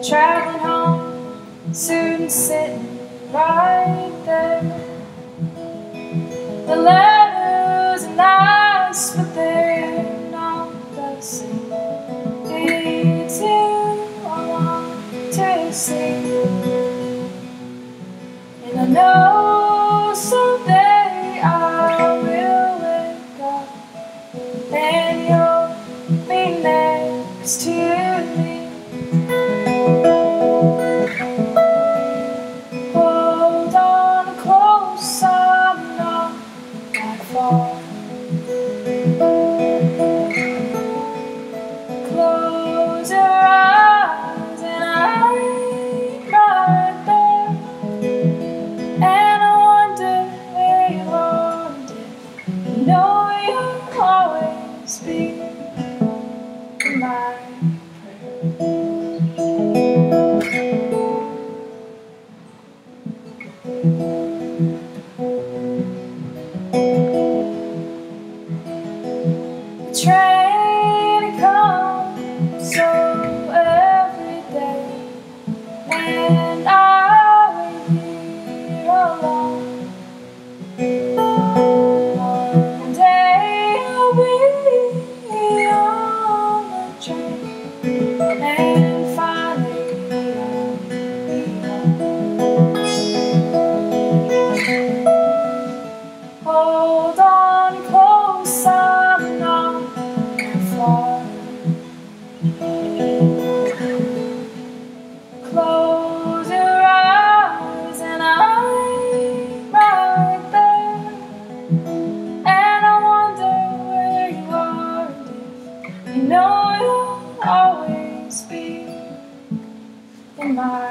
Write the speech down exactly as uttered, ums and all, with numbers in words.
traveling home, soon sitting right there. The letters are nice, but they're not the same. It's you I want to see, and I know someday I will wake up and you'll be next to me. Hold on close, I'm not that far. Close your eyes and I'm right there. And I wonder where you are, dear. You know you'll always be my the train comes so every day, and I wait here alone. One day I'll be on the train, and finally I'll be home. Hold on close, I'm not that far. Close your eyes and I'm right there. And I wonder where you are, dear. You know you'll always be in my